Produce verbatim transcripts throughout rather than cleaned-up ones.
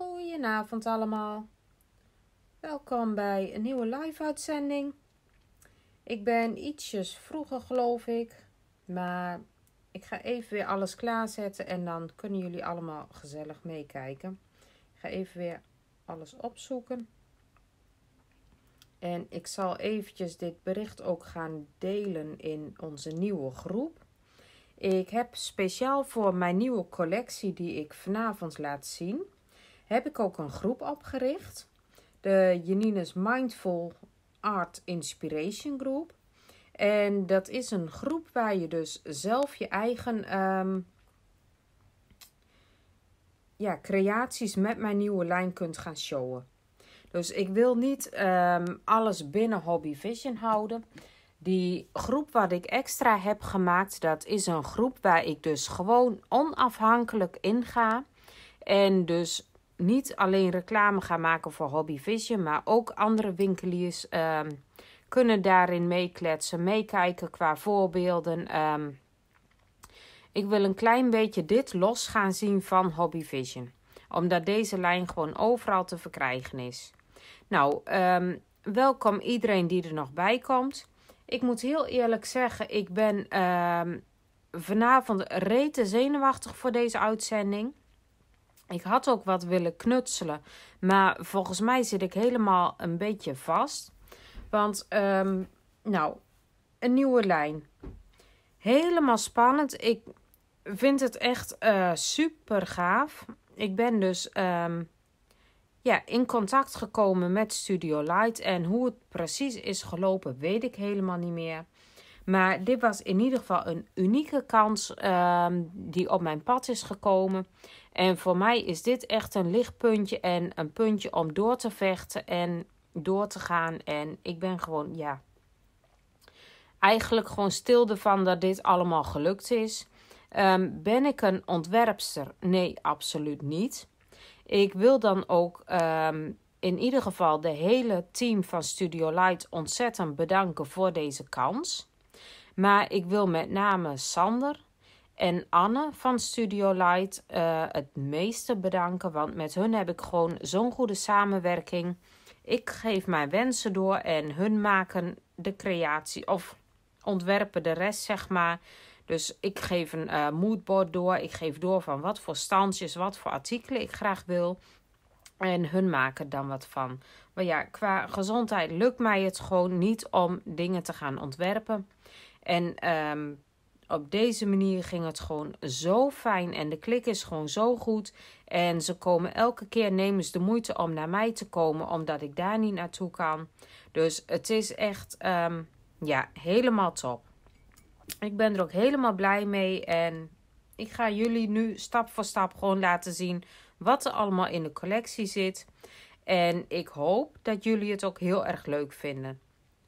Goedenavond allemaal. Welkom bij een nieuwe live uitzending. Ik ben ietsjes vroeger geloof ik, maar ik ga even weer alles klaarzetten en dan kunnen jullie allemaal gezellig meekijken. Ik ga even weer alles opzoeken. En ik zal eventjes dit bericht ook gaan delen in onze nieuwe groep. Ik heb speciaal voor mijn nieuwe collectie die ik vanavond laat zien, heb ik ook een groep opgericht. De Janine's Mindful Art Inspiration Group. En dat is een groep waar je dus zelf je eigen um, ja, creaties met mijn nieuwe lijn kunt gaan showen. Dus ik wil niet um, alles binnen Hobby Vision houden. Die groep wat ik extra heb gemaakt, dat is een groep waar ik dus gewoon onafhankelijk in ga. En dus niet alleen reclame gaan maken voor Hobby Vision, maar ook andere winkeliers um, kunnen daarin meekletsen, meekijken qua voorbeelden. Um, ik wil een klein beetje dit los gaan zien van Hobby Vision, omdat deze lijn gewoon overal te verkrijgen is. Nou, um, welkom iedereen die er nog bij komt. Ik moet heel eerlijk zeggen, ik ben um, vanavond rete zenuwachtig voor deze uitzending. Ik had ook wat willen knutselen, maar volgens mij zit ik helemaal een beetje vast. Want, um, nou, een nieuwe lijn. Helemaal spannend. Ik vind het echt uh, super gaaf. Ik ben dus um, ja, in contact gekomen met Studio Light. En hoe het precies is gelopen, weet ik helemaal niet meer. Maar dit was in ieder geval een unieke kans um, die op mijn pad is gekomen. En voor mij is dit echt een lichtpuntje en een puntje om door te vechten en door te gaan. En ik ben gewoon, ja, eigenlijk gewoon stil ervan dat dit allemaal gelukt is. Um, ben ik een ontwerpster? Nee, absoluut niet. Ik wil dan ook um, in ieder geval de hele team van Studio Light ontzettend bedanken voor deze kans. Maar ik wil met name Sander en Anne van Studio Light uh, het meeste bedanken. Want met hun heb ik gewoon zo'n goede samenwerking. Ik geef mijn wensen door en hun maken de creatie of ontwerpen de rest, zeg maar. Dus ik geef een uh, moodboard door. Ik geef door van wat voor standjes, wat voor artikelen ik graag wil. En hun maken dan wat van. Maar ja, qua gezondheid lukt mij het gewoon niet om dingen te gaan ontwerpen. En um, op deze manier ging het gewoon zo fijn. En de klik is gewoon zo goed. En ze komen elke keer, nemen ze de moeite om naar mij te komen. Omdat ik daar niet naartoe kan. Dus het is echt um, ja, helemaal top. Ik ben er ook helemaal blij mee. En ik ga jullie nu stap voor stap gewoon laten zien wat er allemaal in de collectie zit. En ik hoop dat jullie het ook heel erg leuk vinden.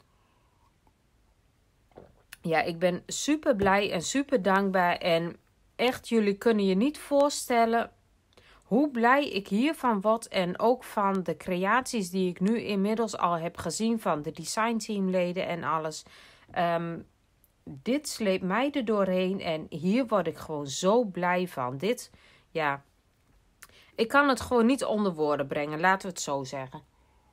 Ja, ik ben super blij en super dankbaar. En echt, jullie kunnen je niet voorstellen hoe blij ik hiervan word. En ook van de creaties die ik nu inmiddels al heb gezien van de designteamleden en alles. Um, dit sleept mij er doorheen en hier word ik gewoon zo blij van. Dit, ja, ik kan het gewoon niet onder woorden brengen, laten we het zo zeggen.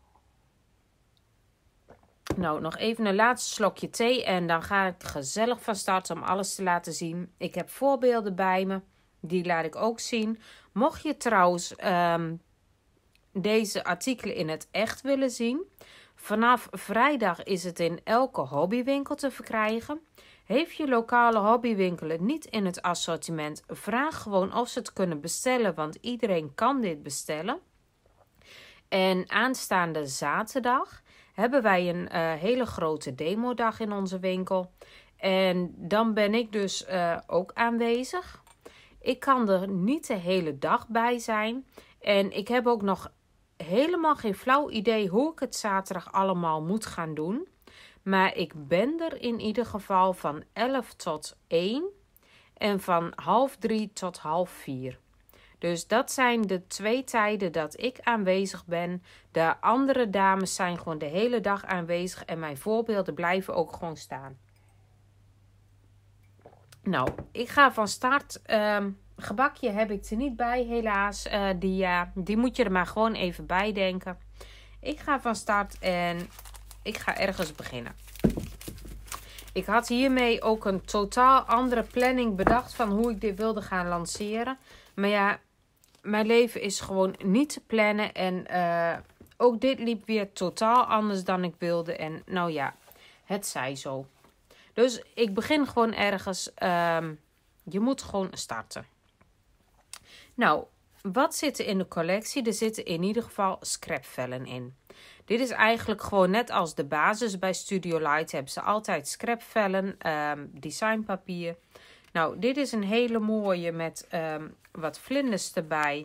Nou, nog even een laatste slokje thee en dan ga ik gezellig van start om alles te laten zien. Ik heb voorbeelden bij me, die laat ik ook zien. Mocht je trouwens um, deze artikelen in het echt willen zien, vanaf vrijdag is het in elke hobbywinkel te verkrijgen. Heeft je lokale hobbywinkel het niet in het assortiment, vraag gewoon of ze het kunnen bestellen, want iedereen kan dit bestellen. En aanstaande zaterdag hebben wij een uh, hele grote demodag in onze winkel. En dan ben ik dus uh, ook aanwezig. Ik kan er niet de hele dag bij zijn. En ik heb ook nog helemaal geen flauw idee hoe ik het zaterdag allemaal moet gaan doen. Maar ik ben er in ieder geval van elf tot één en van half drie tot half vier. Dus dat zijn de twee tijden dat ik aanwezig ben. De andere dames zijn gewoon de hele dag aanwezig en mijn voorbeelden blijven ook gewoon staan. Nou, ik ga van start um, gebakje heb ik er niet bij, helaas. Uh, die, uh, die moet je er maar gewoon even bij denken. Ik ga van start en ik ga ergens beginnen. Ik had hiermee ook een totaal andere planning bedacht van hoe ik dit wilde gaan lanceren. Maar ja, mijn leven is gewoon niet te plannen. En uh, ook dit liep weer totaal anders dan ik wilde. En nou ja, het zij zo. Dus ik begin gewoon ergens. Um, je moet gewoon starten. Nou, wat zit er in de collectie? Er zitten in ieder geval scrapvellen in. Dit is eigenlijk gewoon net als de basis bij Studio Light. Hebben ze altijd scrapvellen, um, designpapier. Nou, dit is een hele mooie met um, wat vlinders erbij.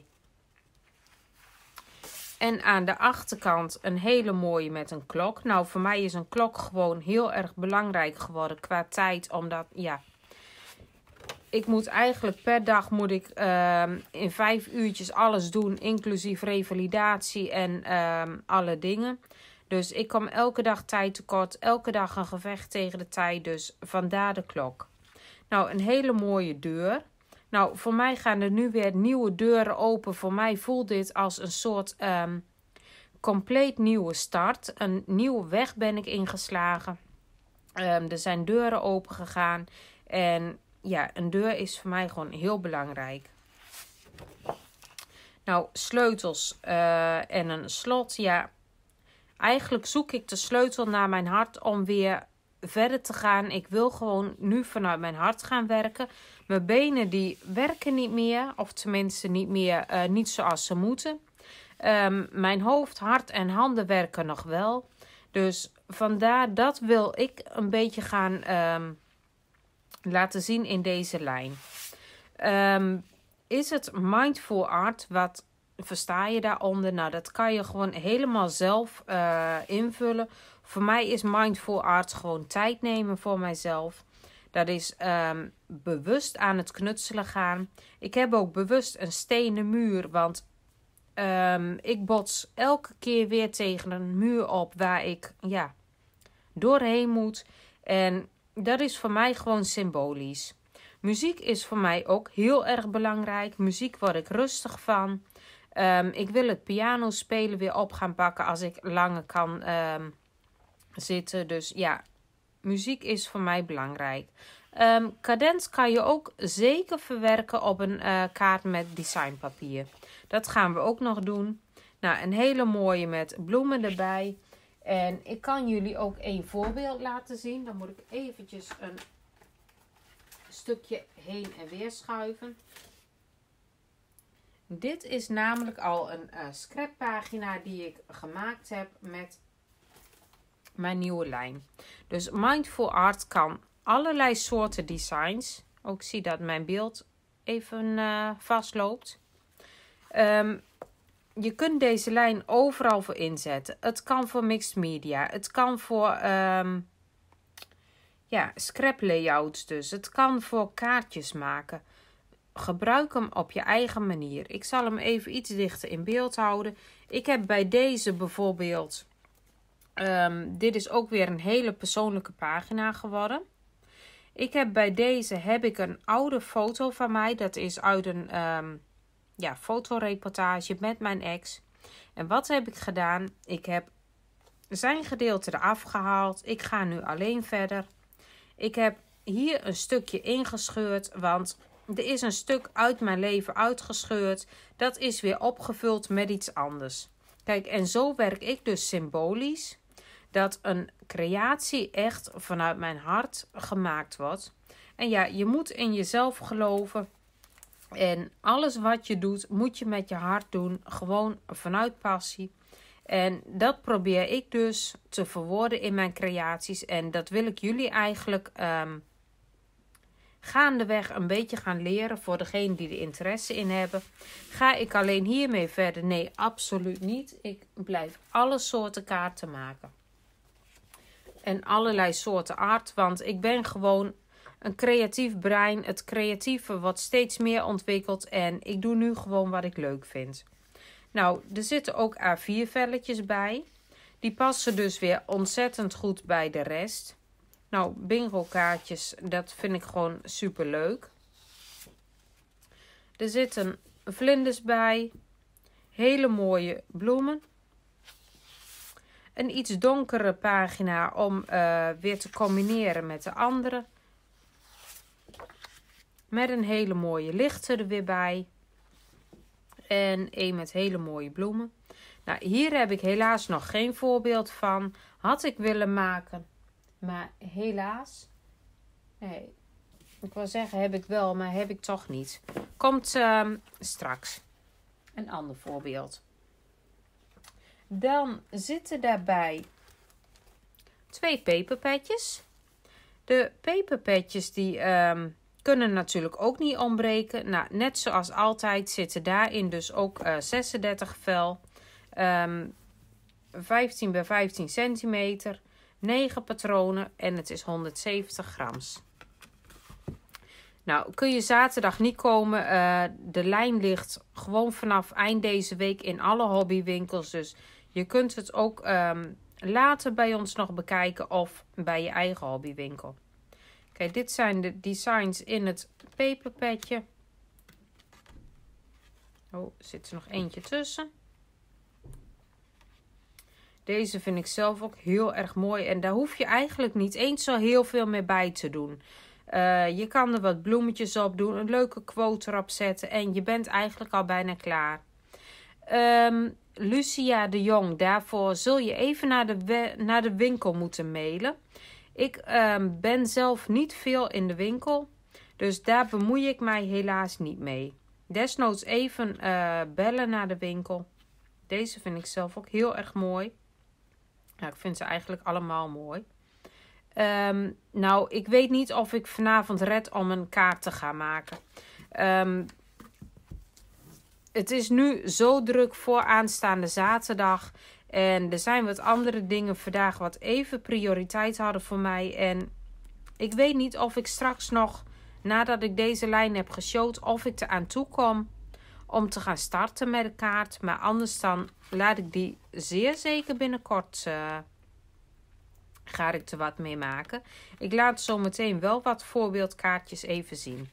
En aan de achterkant een hele mooie met een klok. Nou, voor mij is een klok gewoon heel erg belangrijk geworden qua tijd. Omdat, ja, ik moet eigenlijk per dag moet ik uh, in vijf uurtjes alles doen. Inclusief revalidatie en uh, alle dingen. Dus ik kom elke dag tijd tekort. Elke dag een gevecht tegen de tijd. Dus vandaar de klok. Nou, een hele mooie deur. Nou, voor mij gaan er nu weer nieuwe deuren open. Voor mij voelt dit als een soort um, compleet nieuwe start. Een nieuwe weg ben ik ingeslagen. Um, er zijn deuren open gegaan. En ja, een deur is voor mij gewoon heel belangrijk. Nou, sleutels uh, en een slot. Ja, eigenlijk zoek ik de sleutel naar mijn hart om weer verder te gaan. Ik wil gewoon nu vanuit mijn hart gaan werken. Mijn benen die werken niet meer. Of tenminste niet meer, uh, niet zoals ze moeten. Um, mijn hoofd, hart en handen werken nog wel. Dus vandaar dat wil ik een beetje gaan um, laten zien in deze lijn. Um, is het mindful art? Wat versta je daaronder? Nou, dat kan je gewoon helemaal zelf uh, invullen. Voor mij is mindful art gewoon tijd nemen voor mijzelf. Dat is um, bewust aan het knutselen gaan. Ik heb ook bewust een stenen muur. Want um, ik bots elke keer weer tegen een muur op waar ik ja, doorheen moet. En dat is voor mij gewoon symbolisch. Muziek is voor mij ook heel erg belangrijk. Muziek word ik rustig van. Um, ik wil het piano spelen weer op gaan pakken als ik langer kan um, zitten. Dus ja, muziek is voor mij belangrijk. Um, cadens kan je ook zeker verwerken op een uh, kaart met designpapier. Dat gaan we ook nog doen. Nou, een hele mooie met bloemen erbij. En ik kan jullie ook een voorbeeld laten zien. Dan moet ik eventjes een stukje heen en weer schuiven. Dit is namelijk al een uh, scrappagina die ik gemaakt heb met mijn nieuwe lijn. Dus Mindful Art kan allerlei soorten designs. Ook zie dat mijn beeld even uh, vastloopt. Um, je kunt deze lijn overal voor inzetten. Het kan voor mixed media. Het kan voor um, ja, scrap layouts dus. Het kan voor kaartjes maken. Gebruik hem op je eigen manier. Ik zal hem even iets dichter in beeld houden. Ik heb bij deze bijvoorbeeld... Um, dit is ook weer een hele persoonlijke pagina geworden. Ik heb bij deze heb ik een oude foto van mij. Dat is uit een um, ja, fotoreportage met mijn ex. En wat heb ik gedaan? Ik heb zijn gedeelte eraf gehaald. Ik ga nu alleen verder. Ik heb hier een stukje ingescheurd. Want er is een stuk uit mijn leven uitgescheurd. Dat is weer opgevuld met iets anders. Kijk, en zo werk ik dus symbolisch. Dat een creatie echt vanuit mijn hart gemaakt wordt. En ja, je moet in jezelf geloven. En alles wat je doet, moet je met je hart doen. Gewoon vanuit passie. En dat probeer ik dus te verwoorden in mijn creaties. En dat wil ik jullie eigenlijk um, gaandeweg een beetje gaan leren. Voor degenen die er interesse in hebben. Ga ik alleen hiermee verder? Nee, absoluut niet. Ik blijf alle soorten kaarten maken. En allerlei soorten art. Want ik ben gewoon een creatief brein. Het creatieve wordt steeds meer ontwikkeld. En ik doe nu gewoon wat ik leuk vind. Nou, er zitten ook A vier velletjes bij. Die passen dus weer ontzettend goed bij de rest. Nou, bingo kaartjes, dat vind ik gewoon super leuk. Er zitten vlinders bij. Hele mooie bloemen. Een iets donkere pagina om uh, weer te combineren met de andere. Met een hele mooie lichte er weer bij. En een met hele mooie bloemen. Nou, hier heb ik helaas nog geen voorbeeld van. Had ik willen maken. Maar helaas. Nee. Ik wil zeggen heb ik wel, maar heb ik toch niet. Komt uh, straks. Een ander voorbeeld. Dan zitten daarbij twee peperpetjes. De peperpetjes die um, kunnen natuurlijk ook niet ontbreken. Nou, net zoals altijd zitten daarin dus ook uh, zesendertig vel. Um, vijftien bij vijftien centimeter. negen patronen en het is honderdzeventig grams. Nou, kun je zaterdag niet komen. Uh, de lijn ligt gewoon vanaf eind deze week in alle hobbywinkels. Dus je kunt het ook um, later bij ons nog bekijken of bij je eigen hobbywinkel. Kijk, dit zijn de designs in het peperpetje. Oh, er zit er nog eentje tussen. Deze vind ik zelf ook heel erg mooi. En daar hoef je eigenlijk niet eens zo heel veel meer bij te doen. Uh, je kan er wat bloemetjes op doen. Een leuke quote erop zetten. En je bent eigenlijk al bijna klaar. Um, Lucia de Jong. Daarvoor zul je even naar de, we- naar de winkel moeten mailen. Ik um, ben zelf niet veel in de winkel. Dus daar bemoei ik mij helaas niet mee. Desnoods even uh, bellen naar de winkel. Deze vind ik zelf ook heel erg mooi. Nou, ik vind ze eigenlijk allemaal mooi. Um, nou, ik weet niet of ik vanavond red om een kaart te gaan maken. Um, het is nu zo druk voor aanstaande zaterdag. En er zijn wat andere dingen vandaag wat even prioriteit hadden voor mij. En ik weet niet of ik straks nog, nadat ik deze lijn heb geshowd, of ik er aan toe kom om te gaan starten met de kaart. Maar anders dan laat ik die zeer zeker binnenkort... Uh, ga ik er wat mee maken. Ik laat zo meteen wel wat voorbeeldkaartjes even zien.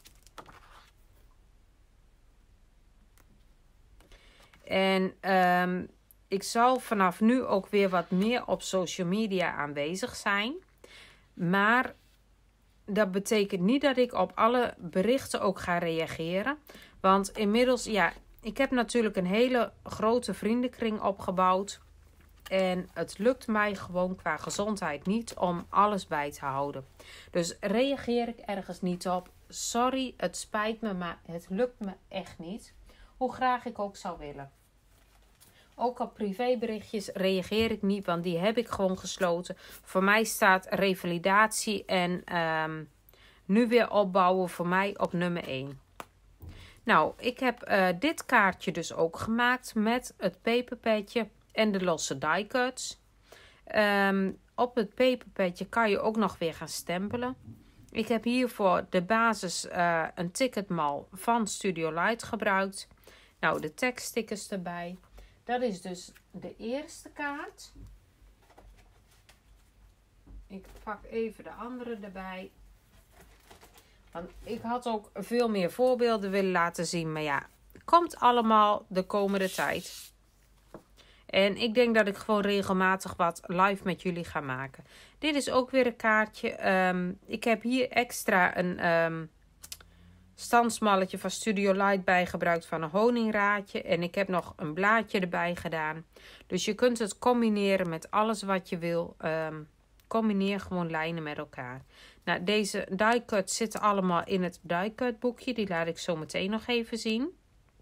En um, ik zal vanaf nu ook weer wat meer op social media aanwezig zijn. Maar dat betekent niet dat ik op alle berichten ook ga reageren. Want inmiddels, ja, ik heb natuurlijk een hele grote vriendenkring opgebouwd. En het lukt mij gewoon qua gezondheid niet om alles bij te houden. Dus reageer ik ergens niet op. Sorry, het spijt me, maar het lukt me echt niet. Hoe graag ik ook zou willen. Ook op privéberichtjes reageer ik niet, want die heb ik gewoon gesloten. Voor mij staat revalidatie en um, nu weer opbouwen voor mij op nummer één. Nou, ik heb uh, dit kaartje dus ook gemaakt met het peperpetje en de losse die cuts. Um, op het peperpetje kan je ook nog weer gaan stempelen. Ik heb hiervoor de basis uh, een ticketmal van Studio Light gebruikt. Nou, de tekststickers erbij. Dat is dus de eerste kaart. Ik pak even de andere erbij. Want ik had ook veel meer voorbeelden willen laten zien. Maar ja, komt allemaal de komende tijd. En ik denk dat ik gewoon regelmatig wat live met jullie ga maken. Dit is ook weer een kaartje. Um, ik heb hier extra een um, stansmalletje van Studio Light bij gebruikt van een honingraadje. En ik heb nog een blaadje erbij gedaan. Dus je kunt het combineren met alles wat je wil. Um, combineer gewoon lijnen met elkaar. Nou, deze die cuts zitten allemaal in het die cut boekje. Die laat ik zo meteen nog even zien.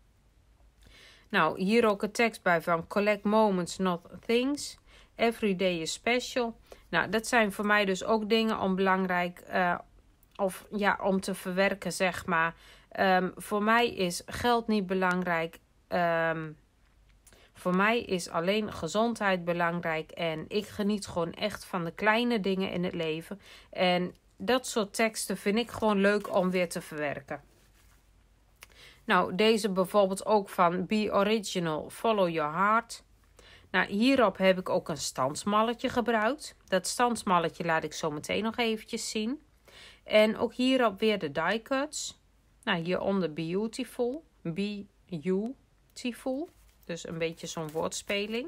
Nou, hier ook een tekst bij van Collect Moments, Not Things. Every day is special. Nou, dat zijn voor mij dus ook dingen om belangrijk, uh, of ja, om te verwerken, zeg maar. Um, voor mij is geld niet belangrijk. Um, voor mij is alleen gezondheid belangrijk. En ik geniet gewoon echt van de kleine dingen in het leven. En dat soort teksten vind ik gewoon leuk om weer te verwerken. Nou, deze bijvoorbeeld ook van Be Original, Follow Your Heart. Nou, hierop heb ik ook een stansmalletje gebruikt. Dat stansmalletje laat ik zo meteen nog eventjes zien. En ook hierop weer de die cuts. Nou, hieronder Beautiful. Beautiful. Dus een beetje zo'n woordspeling.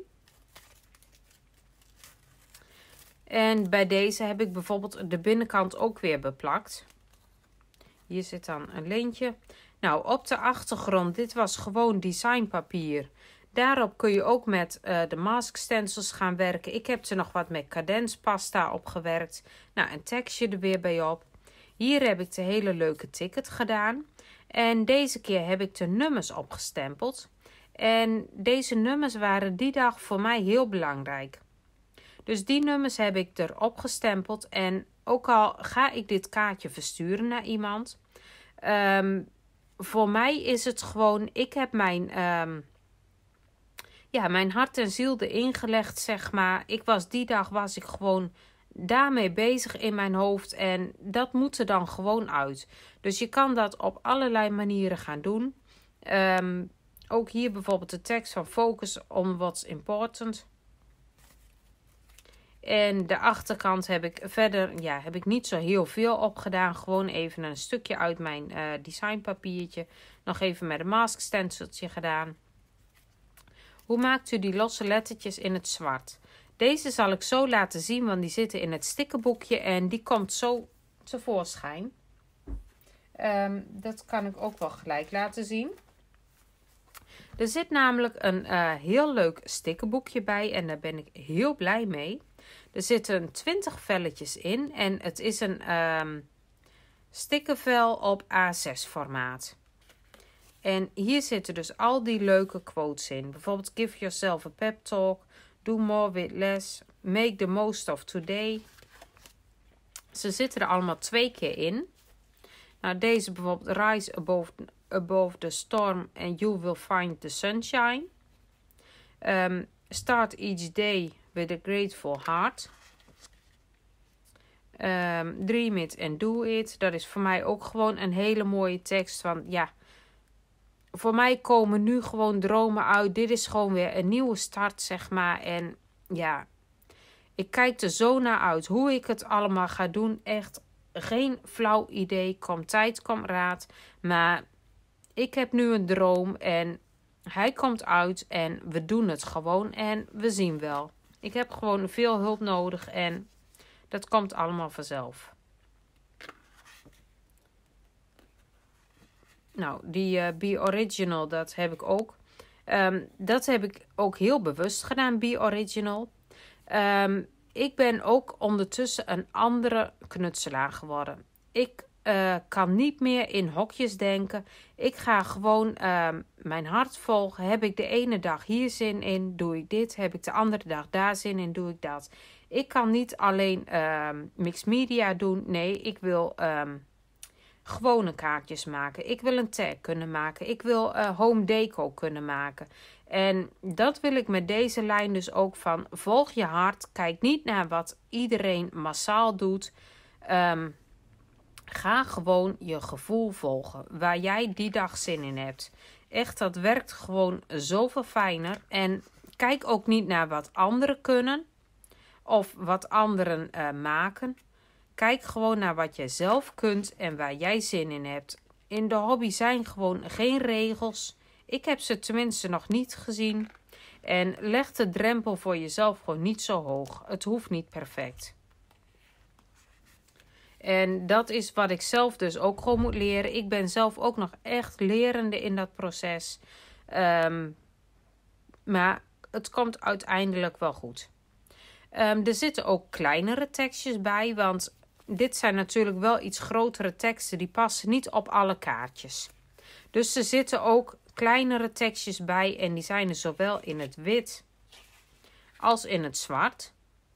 En bij deze heb ik bijvoorbeeld de binnenkant ook weer beplakt. Hier zit dan een lintje. Nou, op de achtergrond, dit was gewoon designpapier. Daarop kun je ook met uh, de mask stencils gaan werken. Ik heb er nog wat met cadenspasta op gewerkt. Nou, een tekstje er weer bij op. Hier heb ik de hele leuke ticket gedaan. En deze keer heb ik de nummers opgestempeld. En deze nummers waren die dag voor mij heel belangrijk. Dus die nummers heb ik erop gestempeld. En ook al ga ik dit kaartje versturen naar iemand. Um, voor mij is het gewoon, ik heb mijn, um, ja, mijn hart en ziel erin gelegd, zeg maar. Ik was die dag, was ik gewoon daarmee bezig in mijn hoofd. En dat moet er dan gewoon uit. Dus je kan dat op allerlei manieren gaan doen. Um, ook hier bijvoorbeeld de tekst van focus on what's important. En de achterkant heb ik verder, ja, heb ik niet zo heel veel op gedaan. Gewoon even een stukje uit mijn uh, designpapiertje. Nog even met een mask stenciltje gedaan. Hoe maakt u die losse lettertjes in het zwart? Deze zal ik zo laten zien, want die zitten in het stickerboekje en die komt zo tevoorschijn. Um, dat kan ik ook wel gelijk laten zien. Er zit namelijk een uh, heel leuk stickerboekje bij en daar ben ik heel blij mee. Er zitten twintig velletjes in en het is een um, stickervel op A zes formaat. En hier zitten dus al die leuke quotes in. Bijvoorbeeld give yourself a pep talk, do more with less, make the most of today. Ze zitten er allemaal twee keer in. Nou, deze bijvoorbeeld rise above, above the storm and you will find the sunshine. Um, start each day with a grateful heart. Um, dream it and do it. Dat is voor mij ook gewoon een hele mooie tekst. Want ja, voor mij komen nu gewoon dromen uit. Dit is gewoon weer een nieuwe start, zeg maar. En ja, ik kijk er zo naar uit hoe ik het allemaal ga doen. Echt geen flauw idee. Komt tijd, komt raad. Maar ik heb nu een droom en hij komt uit en we doen het gewoon en we zien wel. Ik heb gewoon veel hulp nodig en dat komt allemaal vanzelf. Nou, die uh, Be Original, dat heb ik ook. Um, dat heb ik ook heel bewust gedaan, Be Original. Um, ik ben ook ondertussen een andere knutselaar geworden. Ik uh, kan niet meer in hokjes denken. Ik ga gewoon uh, mijn hart volgen. Heb ik de ene dag hier zin in, doe ik dit. Heb ik de andere dag daar zin in, doe ik dat. Ik kan niet alleen uh, mixed media doen. Nee, ik wil um, gewone kaartjes maken. Ik wil een tag kunnen maken. Ik wil uh, home deco kunnen maken. En dat wil ik met deze lijn dus ook van. Volg je hart. Kijk niet naar wat iedereen massaal doet. Um, ga gewoon je gevoel volgen. Waar jij die dag zin in hebt. Echt, dat werkt gewoon zoveel fijner. En kijk ook niet naar wat anderen kunnen. Of wat anderen uh, maken. Kijk gewoon naar wat jij zelf kunt en waar jij zin in hebt. In de hobby zijn gewoon geen regels. Ik heb ze tenminste nog niet gezien. En leg de drempel voor jezelf gewoon niet zo hoog. Het hoeft niet perfect. En dat is wat ik zelf dus ook gewoon moet leren. Ik ben zelf ook nog echt lerende in dat proces. Um, maar het komt uiteindelijk wel goed. Um, er zitten ook kleinere tekstjes bij, want dit zijn natuurlijk wel iets grotere teksten. Die passen niet op alle kaartjes. Dus er zitten ook kleinere tekstjes bij en die zijn er zowel in het wit als in het zwart.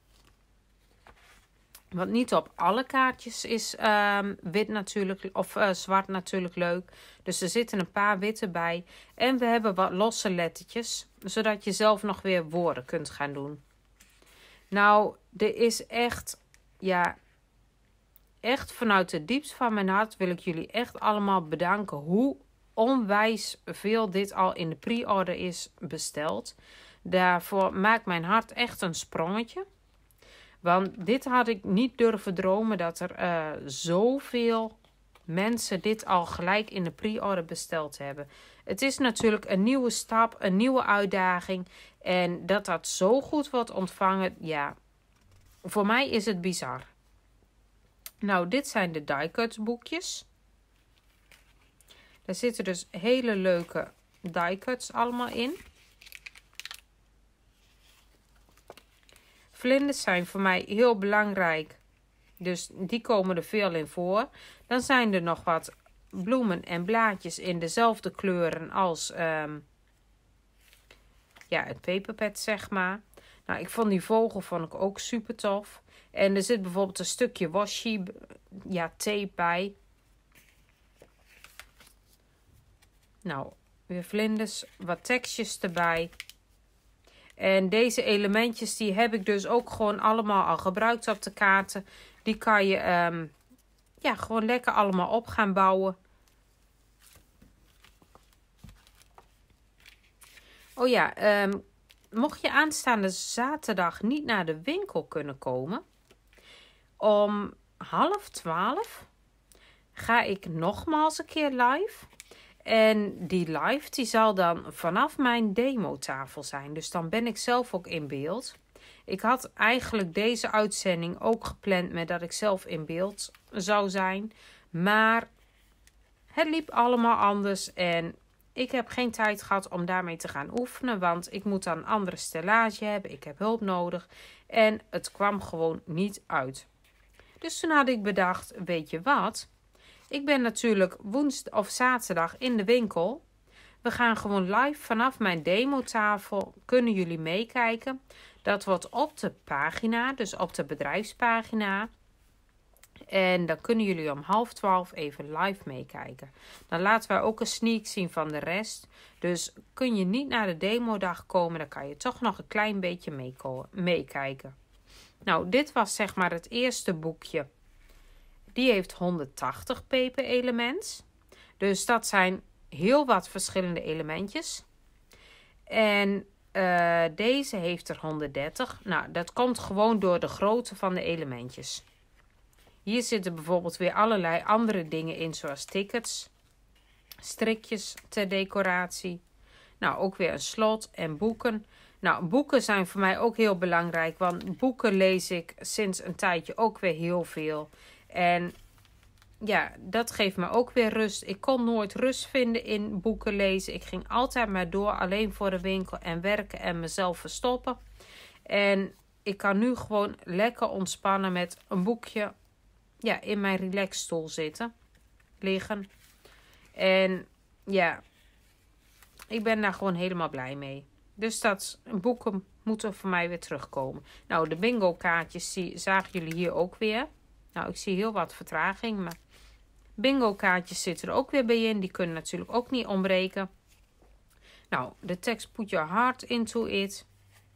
Want niet op alle kaartjes is um, wit natuurlijk, of uh, zwart natuurlijk leuk. Dus er zitten een paar witte bij. En we hebben wat losse lettertjes, zodat je zelf nog weer woorden kunt gaan doen. Nou, er is echt, ja, echt vanuit het diepst van mijn hart wil ik jullie echt allemaal bedanken hoe onwijs veel dit al in de pre-order is besteld. Daarvoor maakt mijn hart echt een sprongetje. Want dit had ik niet durven dromen dat er uh, zoveel mensen dit al gelijk in de pre-order besteld hebben. Het is natuurlijk een nieuwe stap, een nieuwe uitdaging. En dat dat zo goed wordt ontvangen, ja, voor mij is het bizar. Nou, dit zijn de die cuts boekjes. Daar zitten dus hele leuke die cuts allemaal in. Vlinders zijn voor mij heel belangrijk. Dus die komen er veel in voor. Dan zijn er nog wat bloemen en blaadjes in dezelfde kleuren als um, ja, het paperpad, zeg maar. Nou, ik vond die vogel vond ik ook super tof. En er zit bijvoorbeeld een stukje washi, ja, tape bij. Nou, weer vlinders, wat tekstjes erbij. En deze elementjes die heb ik dus ook gewoon allemaal al gebruikt op de kaarten. Die kan je um, ja, gewoon lekker allemaal op gaan bouwen. Oh ja, um, mocht je aanstaande zaterdag niet naar de winkel kunnen komen, om half twaalf ga ik nogmaals een keer live. En die live die zal dan vanaf mijn demotafel zijn. Dus dan ben ik zelf ook in beeld. Ik had eigenlijk deze uitzending ook gepland met dat ik zelf in beeld zou zijn. Maar het liep allemaal anders en ik heb geen tijd gehad om daarmee te gaan oefenen. Want ik moet dan een andere stellage hebben. Ik heb hulp nodig. En het kwam gewoon niet uit. Dus toen had ik bedacht, weet je wat? Ik ben natuurlijk woensdag of zaterdag in de winkel. We gaan gewoon live vanaf mijn demotafel. Kunnen jullie meekijken? Dat wordt op de pagina, dus op de bedrijfspagina. En dan kunnen jullie om half twaalf even live meekijken. Dan laten wij ook een sneak zien van de rest. Dus kun je niet naar de demodag komen, dan kan je toch nog een klein beetje meekijken. Nou, dit was zeg maar het eerste boekje. Die heeft honderdtachtig paper elements. Dus dat zijn heel wat verschillende elementjes. En uh, deze heeft er honderddertig. Nou, dat komt gewoon door de grootte van de elementjes. Hier zitten bijvoorbeeld weer allerlei andere dingen in, zoals tickets, strikjes ter decoratie. Nou, ook weer een slot en boeken. Nou, boeken zijn voor mij ook heel belangrijk, want boeken lees ik sinds een tijdje ook weer heel veel. En ja, dat geeft me ook weer rust. Ik kon nooit rust vinden in boeken lezen. Ik ging altijd maar door, alleen voor de winkel en werken en mezelf verstoppen. En ik kan nu gewoon lekker ontspannen met een boekje, ja, in mijn relaxstoel zitten, liggen. En ja, ik ben daar gewoon helemaal blij mee. Dus dat boeken moeten voor mij weer terugkomen. Nou, de bingo kaartjes die zagen jullie hier ook weer. Nou, ik zie heel wat vertraging, maar bingo kaartjes zitten er ook weer bij in. Die kunnen natuurlijk ook niet ontbreken. Nou, de tekst put your heart into it.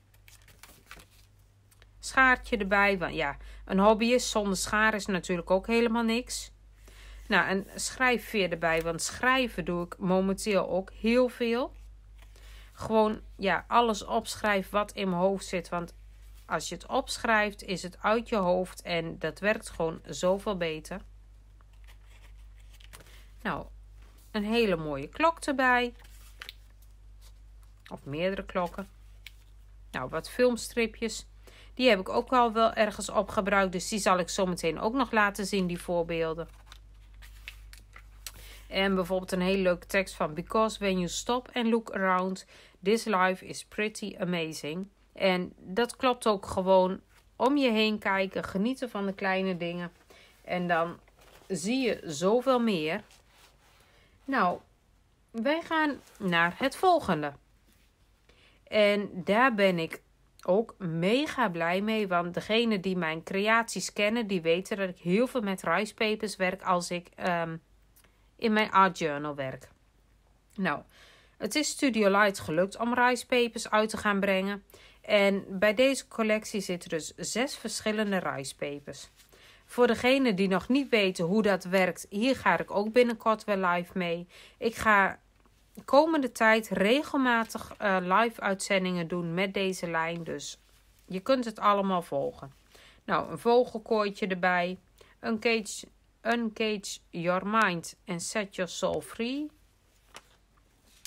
Schaartje erbij, want ja, een hobbyist zonder schaar is natuurlijk ook helemaal niks. Nou, een schrijfveer erbij, want schrijven doe ik momenteel ook heel veel. Gewoon, ja, alles opschrijven wat in mijn hoofd zit, want als je het opschrijft, is het uit je hoofd en dat werkt gewoon zoveel beter. Nou, een hele mooie klok erbij. Of meerdere klokken. Nou, wat filmstripjes. Die heb ik ook wel wel ergens op gebruikt, dus die zal ik zo meteen ook nog laten zien, die voorbeelden. En bijvoorbeeld een hele leuke tekst van Because when you stop and look around, this life is pretty amazing. En dat klopt ook gewoon. Om je heen kijken, genieten van de kleine dingen. En dan zie je zoveel meer. Nou, wij gaan naar het volgende. En daar ben ik ook mega blij mee. Want degene die mijn creaties kennen, die weten dat ik heel veel met rice papers werk als ik um, in mijn art journal werk. Nou, het is Studio Light gelukt om rice papers uit te gaan brengen. En bij deze collectie zitten dus zes verschillende rice papers. Voor degenen die nog niet weten hoe dat werkt, hier ga ik ook binnenkort weer live mee. Ik ga komende tijd regelmatig uh, live uitzendingen doen met deze lijn. Dus je kunt het allemaal volgen. Nou, een vogelkooitje erbij. Uncage, uncage your mind and set your soul free.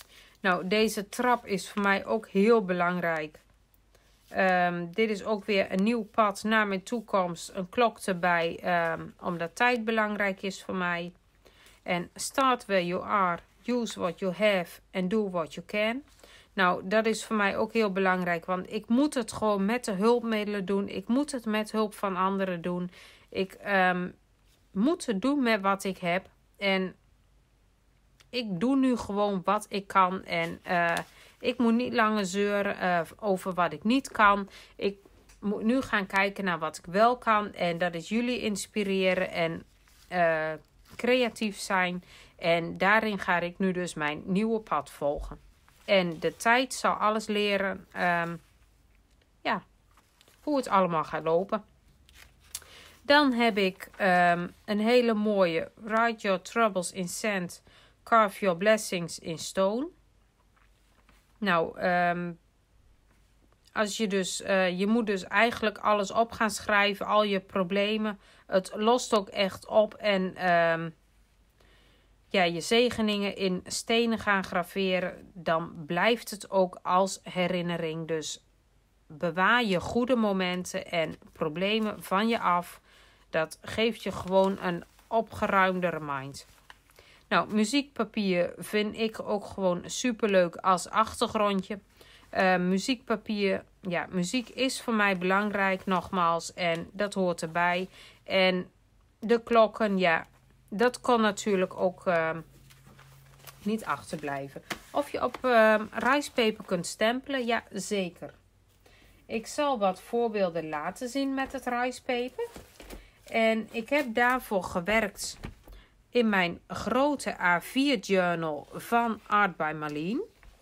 Nou, deze trap is voor mij ook heel belangrijk. Um, dit is ook weer een nieuw pad naar mijn toekomst. Een klok erbij, um, omdat tijd belangrijk is voor mij. En start where you are, use what you have and do what you can. Nou, dat is voor mij ook heel belangrijk, want ik moet het gewoon met de hulpmiddelen doen. Ik moet het met hulp van anderen doen. Ik um, moet het doen met wat ik heb. En ik doe nu gewoon wat ik kan. En uh, ik moet niet langer zeuren uh, over wat ik niet kan. Ik moet nu gaan kijken naar wat ik wel kan. En dat is jullie inspireren en uh, creatief zijn. En daarin ga ik nu dus mijn nieuwe pad volgen. En de tijd zal alles leren. Um, ja, hoe het allemaal gaat lopen. Dan heb ik um, een hele mooie Write Your Troubles in Sand. Carve Your Blessings in Stone. Nou, um, als je dus, uh, je moet dus eigenlijk alles op gaan schrijven, al je problemen. Het lost ook echt op en um, ja, je zegeningen in stenen gaan graveren, dan blijft het ook als herinnering. Dus bewaar je goede momenten en problemen van je af. Dat geeft je gewoon een opgeruimdere mind. Nou, muziekpapier vind ik ook gewoon superleuk als achtergrondje. Uh, muziekpapier, ja, muziek is voor mij belangrijk nogmaals en dat hoort erbij. En de klokken, ja, dat kan natuurlijk ook uh, niet achterblijven. Of je op uh, rijstpeper kunt stempelen, ja, zeker. Ik zal wat voorbeelden laten zien met het rijstpeper. En ik heb daarvoor gewerkt in mijn grote A vier journal van Art by Marleen.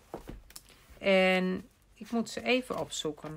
En ik moet ze even opzoeken.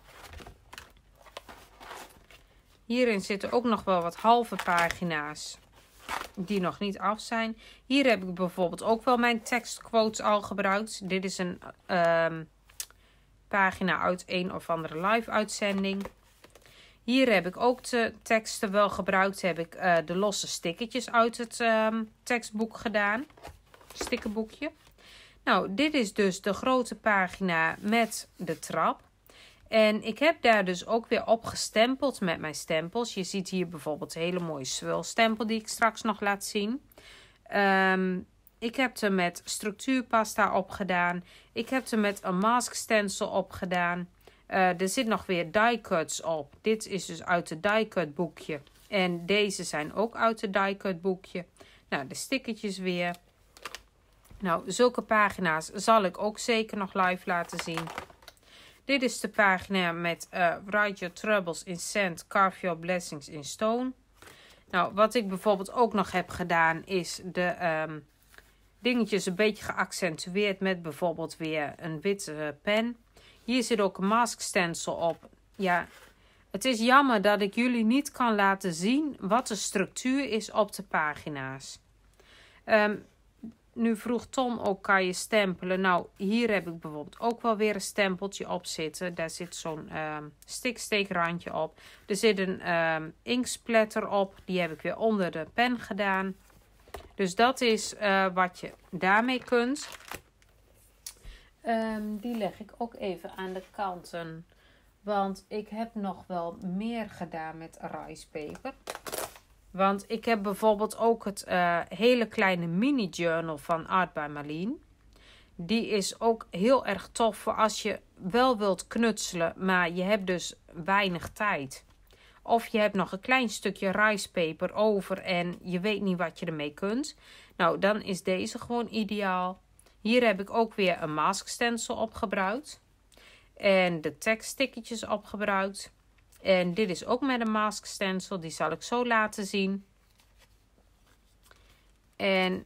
Hierin zitten ook nog wel wat halve pagina's die nog niet af zijn. Hier heb ik bijvoorbeeld ook wel mijn tekstquotes al gebruikt. Dit is een um, pagina uit een of andere live uitzending. Hier heb ik ook de teksten wel gebruikt. Heb ik uh, de losse stickertjes uit het um, tekstboek gedaan. Stickerboekje. Nou, dit is dus de grote pagina met de trap. En ik heb daar dus ook weer op gestempeld met mijn stempels. Je ziet hier bijvoorbeeld een hele mooie swirlstempel die ik straks nog laat zien. Um, ik heb er met structuurpasta op gedaan. Ik heb er met een mask stencil op gedaan. Uh, er zit nog weer die cuts op. Dit is dus uit de die cut boekje. En deze zijn ook uit de die cut boekje. Nou, de stickertjes weer. Nou, zulke pagina's zal ik ook zeker nog live laten zien. Dit is de pagina met uh, Write Your Troubles in Sand, Carve Your Blessings in Stone. Nou, wat ik bijvoorbeeld ook nog heb gedaan is de um, dingetjes een beetje geaccentueerd met bijvoorbeeld weer een witte uh, pen. Hier zit ook een mask stencil op. Ja, het is jammer dat ik jullie niet kan laten zien wat de structuur is op de pagina's. Um, nu vroeg Tom ook, kan je stempelen? Nou, hier heb ik bijvoorbeeld ook wel weer een stempeltje op zitten. Daar zit zo'n um, stiksteekrandje op. Er zit een um, inksplatter op. Die heb ik weer onder de pen gedaan. Dus dat is uh, wat je daarmee kunt. Um, die leg ik ook even aan de kanten. Want ik heb nog wel meer gedaan met rijstpeper. Want ik heb bijvoorbeeld ook het uh, hele kleine mini journal van Art by Marleen. Die is ook heel erg tof voor als je wel wilt knutselen, maar je hebt dus weinig tijd. Of je hebt nog een klein stukje rijstpeper over en je weet niet wat je ermee kunt. Nou, dan is deze gewoon ideaal. Hier heb ik ook weer een mask stencil op gebruikt. En de tekststickertjes op gebruikt. En dit is ook met een mask stencil. Die zal ik zo laten zien. En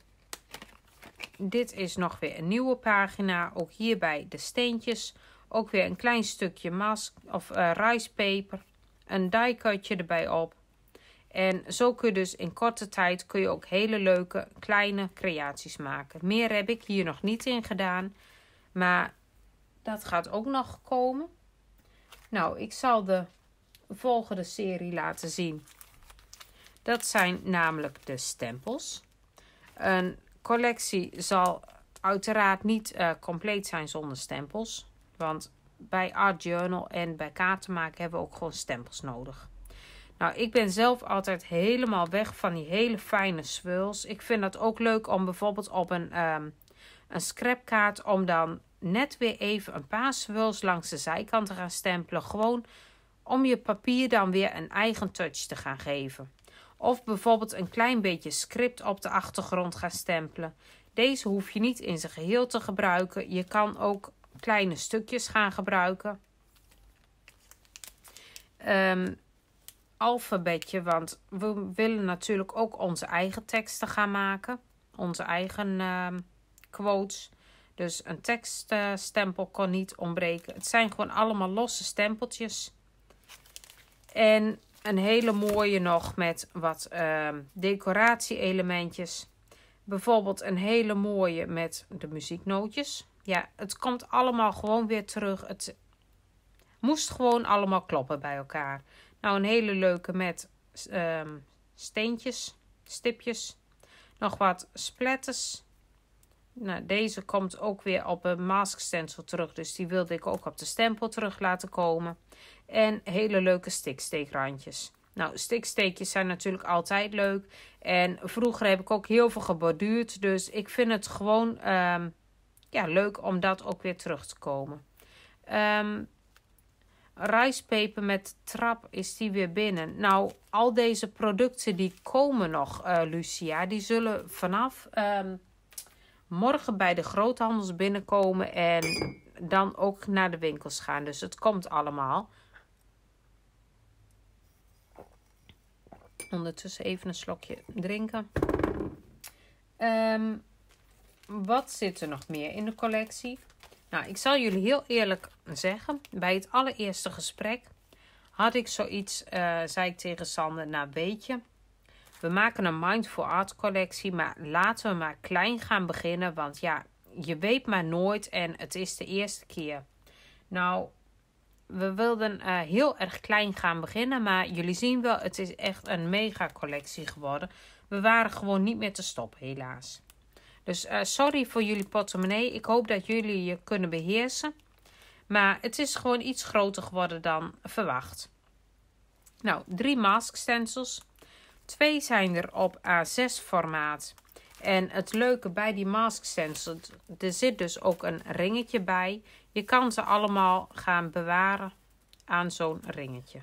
dit is nog weer een nieuwe pagina. Ook hierbij de steentjes. Ook weer een klein stukje mask of uh, rijstpeper. Een die cutje erbij op. En zo kun je dus in korte tijd kun je ook hele leuke kleine creaties maken. Meer heb ik hier nog niet in gedaan. Maar dat gaat ook nog komen. Nou, ik zal de volgende serie laten zien. Dat zijn namelijk de stempels. Een collectie zal uiteraard niet uh, compleet zijn zonder stempels. Want bij Art Journal en bij kaarten maken hebben we ook gewoon stempels nodig. Nou, ik ben zelf altijd helemaal weg van die hele fijne swirls. Ik vind dat ook leuk om bijvoorbeeld op een, um, een scrapkaart om dan net weer even een paar swirls langs de zijkant te gaan stempelen. Gewoon om je papier dan weer een eigen touch te gaan geven. Of bijvoorbeeld een klein beetje script op de achtergrond gaan stempelen. Deze hoef je niet in zijn geheel te gebruiken. Je kan ook kleine stukjes gaan gebruiken. Um, alfabetje, want we willen natuurlijk ook onze eigen teksten gaan maken. Onze eigen uh, quotes. Dus een tekststempel uh, kon niet ontbreken. Het zijn gewoon allemaal losse stempeltjes. En een hele mooie nog met wat uh, decoratie-elementjes. Bijvoorbeeld een hele mooie met de muzieknootjes. Ja, het komt allemaal gewoon weer terug. Het moest gewoon allemaal kloppen bij elkaar. Nou, een hele leuke met uh, steentjes, stipjes. Nog wat splatters. Nou, deze komt ook weer op een mask stencil terug. Dus die wilde ik ook op de stempel terug laten komen. En hele leuke stiksteekrandjes. Nou, stiksteekjes zijn natuurlijk altijd leuk. En vroeger heb ik ook heel veel geborduurd. Dus ik vind het gewoon um, ja, leuk om dat ook weer terug te komen. Um, Rijstpeper met trap is die weer binnen. Nou, al deze producten die komen nog, uh, Lucia. Die zullen vanaf um, morgen bij de groothandels binnenkomen. En dan ook naar de winkels gaan. Dus het komt allemaal. Ondertussen even een slokje drinken. Um, wat zit er nog meer in de collectie? Nou, ik zal jullie heel eerlijk zeggen. Bij het allereerste gesprek had ik zoiets, uh, zei ik tegen Sander, nou weet je, we maken een Mindful Art collectie, maar laten we maar klein gaan beginnen. Want ja, je weet maar nooit en het is de eerste keer. Nou, we wilden uh, heel erg klein gaan beginnen, maar jullie zien wel, het is echt een mega collectie geworden. We waren gewoon niet meer te stoppen, helaas. Dus uh, sorry voor jullie portemonnee. Ik hoop dat jullie je kunnen beheersen. Maar het is gewoon iets groter geworden dan verwacht. Nou, drie mask stencils. Twee zijn er op A zes formaat. En het leuke bij die mask stencils, er zit dus ook een ringetje bij. Je kan ze allemaal gaan bewaren aan zo'n ringetje.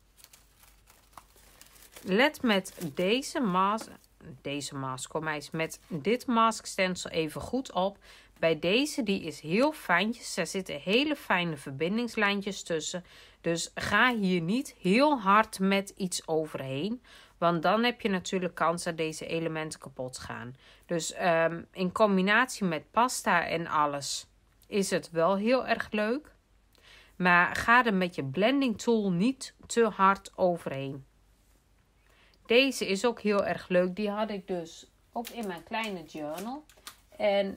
Let met deze mask, deze mask, met dit mask stencil even goed op. Bij deze, die is heel fijntjes. Er zitten hele fijne verbindingslijntjes tussen. Dus ga hier niet heel hard met iets overheen. Want dan heb je natuurlijk kans dat deze elementen kapot gaan. Dus um, in combinatie met pasta en alles is het wel heel erg leuk. Maar ga er met je blending tool niet te hard overheen. Deze is ook heel erg leuk. Die had ik dus ook in mijn kleine journal. En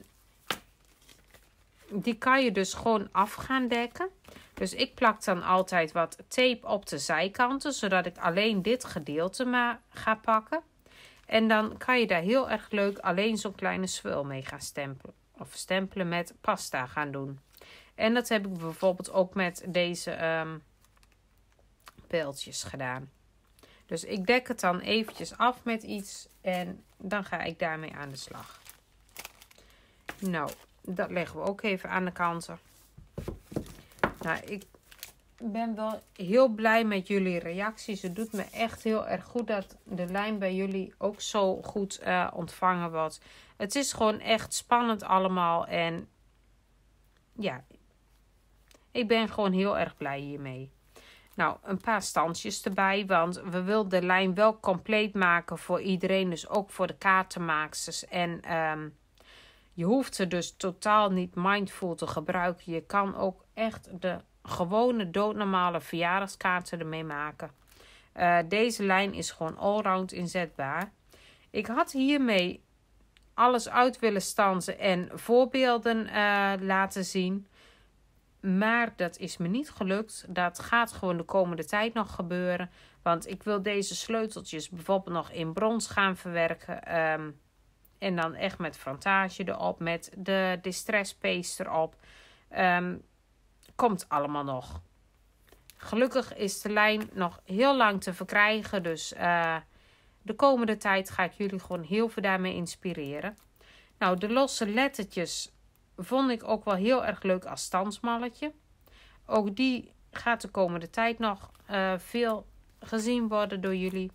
die kan je dus gewoon af gaan dekken. Dus ik plak dan altijd wat tape op de zijkanten. Zodat ik alleen dit gedeelte maar ga pakken. En dan kan je daar heel erg leuk alleen zo'n kleine swirl mee gaan stempelen. Of stempelen met pasta gaan doen. En dat heb ik bijvoorbeeld ook met deze um, pijltjes gedaan. Dus ik dek het dan eventjes af met iets. En dan ga ik daarmee aan de slag. Nou, dat leggen we ook even aan de kanten. Nou, ik ben wel heel blij met jullie reacties. Het doet me echt heel erg goed dat de lijn bij jullie ook zo goed uh, ontvangen wordt. Het is gewoon echt spannend allemaal. En ja, ik ben gewoon heel erg blij hiermee. Nou, een paar standjes erbij, want we willen de lijn wel compleet maken voor iedereen. Dus ook voor de kaartenmaaksters. En um, je hoeft er dus totaal niet mindful te gebruiken. Je kan ook echt de gewone doodnormale verjaardagskaarten ermee maken. Uh, deze lijn is gewoon allround inzetbaar. Ik had hiermee alles uit willen stanzen en voorbeelden uh, laten zien. Maar dat is me niet gelukt. Dat gaat gewoon de komende tijd nog gebeuren. Want ik wil deze sleuteltjes bijvoorbeeld nog in brons gaan verwerken. Um, En dan echt met frontage erop. Met de Distress Paste erop. Um, komt allemaal nog. Gelukkig is de lijn nog heel lang te verkrijgen. Dus uh, de komende tijd ga ik jullie gewoon heel veel daarmee inspireren. Nou, de losse lettertjes vond ik ook wel heel erg leuk als stansmalletje. Ook die gaat de komende tijd nog uh, veel gezien worden door jullie.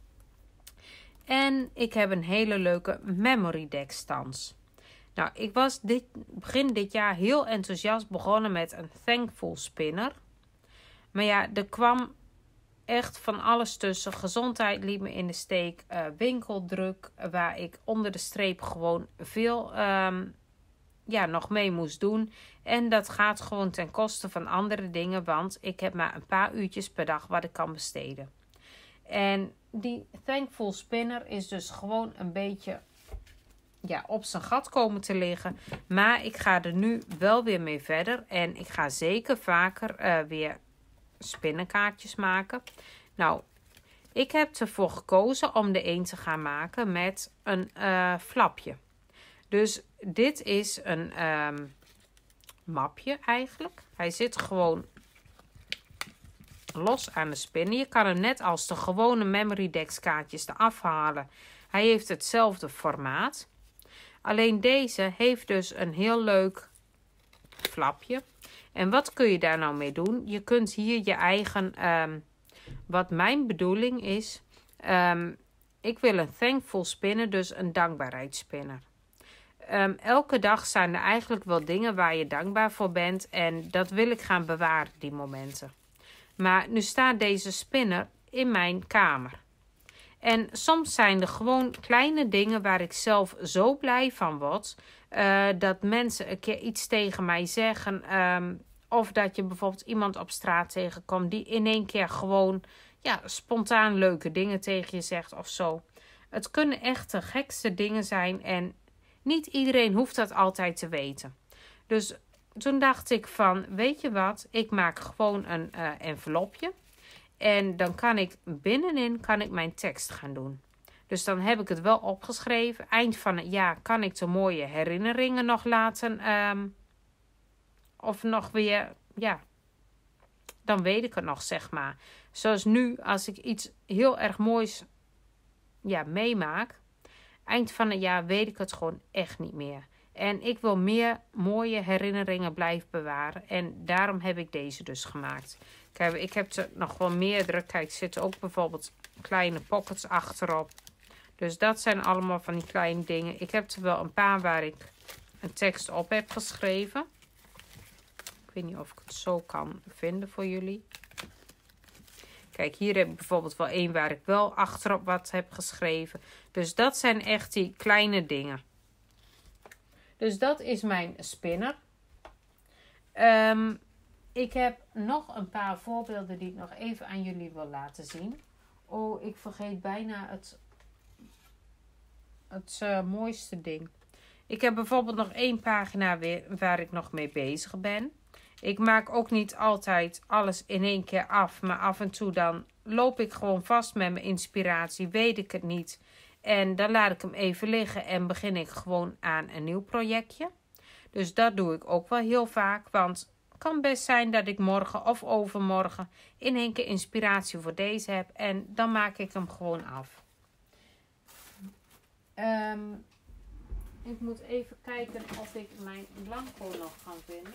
En ik heb een hele leuke Memory Deck stans. Nou, ik was dit, begin dit jaar heel enthousiast begonnen met een Thankful Spinner. Maar ja, er kwam echt van alles tussen. Gezondheid liet me in de steek. Uh, winkeldruk, waar ik onder de streep gewoon veel um, ja, nog mee moest doen. En dat gaat gewoon ten koste van andere dingen. Want ik heb maar een paar uurtjes per dag wat ik kan besteden. En die Thankful Spinner is dus gewoon een beetje ja, op zijn gat komen te liggen. Maar ik ga er nu wel weer mee verder. En ik ga zeker vaker uh, weer spinnenkaartjes maken. Nou, ik heb ervoor gekozen om de een te gaan maken met een uh, flapje. Dus dit is een um, mapje eigenlijk. Hij zit gewoon los aan de spinnen. Je kan hem net als de gewone Memory Decks kaartjes eraf halen. Hij heeft hetzelfde formaat. Alleen deze heeft dus een heel leuk flapje. En wat kun je daar nou mee doen? Je kunt hier je eigen... Um, wat mijn bedoeling is... Um, ik wil een Thankful Spinner, dus een dankbaarheidsspinner. Um, elke dag zijn er eigenlijk wel dingen waar je dankbaar voor bent. En dat wil ik gaan bewaren, die momenten. Maar nu staat deze spinner in mijn kamer. En soms zijn er gewoon kleine dingen waar ik zelf zo blij van word. Uh, dat mensen een keer iets tegen mij zeggen. Um, of dat je bijvoorbeeld iemand op straat tegenkomt die in één keer gewoon ja, spontaan leuke dingen tegen je zegt of zo. Het kunnen echt de gekste dingen zijn en niet iedereen hoeft dat altijd te weten. Dus toen dacht ik van, weet je wat, ik maak gewoon een uh, envelopje. En dan kan ik binnenin kan ik mijn tekst gaan doen. Dus dan heb ik het wel opgeschreven. Eind van het jaar kan ik de mooie herinneringen nog laten. Um, of nog weer, ja, dan weet ik het nog, zeg maar. Zoals nu, als ik iets heel erg moois ja, meemaak. Eind van het jaar weet ik het gewoon echt niet meer. En ik wil meer mooie herinneringen blijven bewaren. En daarom heb ik deze dus gemaakt. Kijk, ik heb er nog wel meerdere. Kijk, er zitten ook bijvoorbeeld kleine pockets achterop. Dus dat zijn allemaal van die kleine dingen. Ik heb er wel een paar waar ik een tekst op heb geschreven. Ik weet niet of ik het zo kan vinden voor jullie. Kijk, hier heb ik bijvoorbeeld wel één waar ik wel achterop wat heb geschreven. Dus dat zijn echt die kleine dingen. Dus dat is mijn spinner. Um, ik heb nog een paar voorbeelden die ik nog even aan jullie wil laten zien. Oh, ik vergeet bijna het, het uh, mooiste ding. Ik heb bijvoorbeeld nog één pagina weer waar ik nog mee bezig ben. Ik maak ook niet altijd alles in één keer af. Maar af en toe dan loop ik gewoon vast met mijn inspiratie. Weet ik het niet. En dan laat ik hem even liggen en begin ik gewoon aan een nieuw projectje. Dus dat doe ik ook wel heel vaak. Want het kan best zijn dat ik morgen of overmorgen in één keer inspiratie voor deze heb. En dan maak ik hem gewoon af. Um, ik moet even kijken of ik mijn blanco nog kan vinden.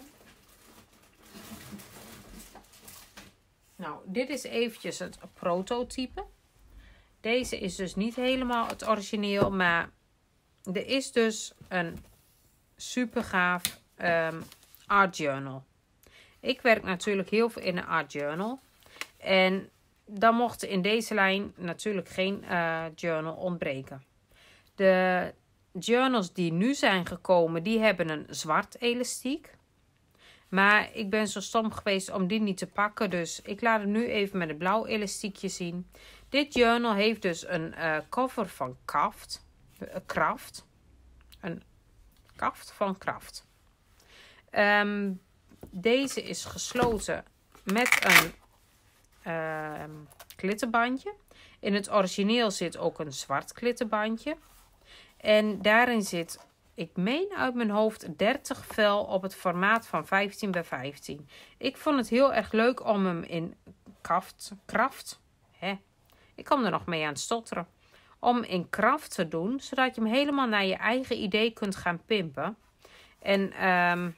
Nou, dit is eventjes het prototype. Deze is dus niet helemaal het origineel, maar er is dus een super gaaf um, art journal. Ik werk natuurlijk heel veel in een art journal. En dan mocht er in deze lijn natuurlijk geen uh, journal ontbreken. De journals die nu zijn gekomen, die hebben een zwart elastiek. Maar ik ben zo stom geweest om die niet te pakken. Dus ik laat hem nu even met een blauw elastiekje zien. Dit journal heeft dus een uh, cover van Kraft. Uh, Kraft. Een kaft van Kraft. Um, deze is gesloten met een uh, klittenbandje. In het origineel zit ook een zwart klittenbandje. En daarin zit, ik meen uit mijn hoofd, dertig vel op het formaat van vijftien bij vijftien. Ik vond het heel erg leuk om hem in kraft, kraft, hè? Ik kom er nog mee aan het stotteren. Om in kraft te doen, zodat je hem helemaal naar je eigen idee kunt gaan pimpen. En um,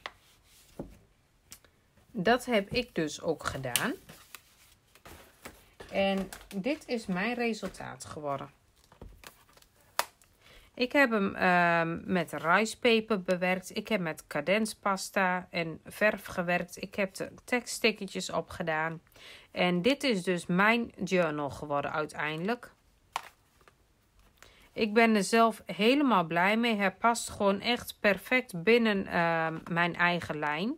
dat heb ik dus ook gedaan. En dit is mijn resultaat geworden. Ik heb hem uh, met ricepaper bewerkt. Ik heb met cadenspasta en verf gewerkt. Ik heb de tekststickertjes opgedaan. En dit is dus mijn journal geworden uiteindelijk. Ik ben er zelf helemaal blij mee. Hij past gewoon echt perfect binnen uh, mijn eigen lijn.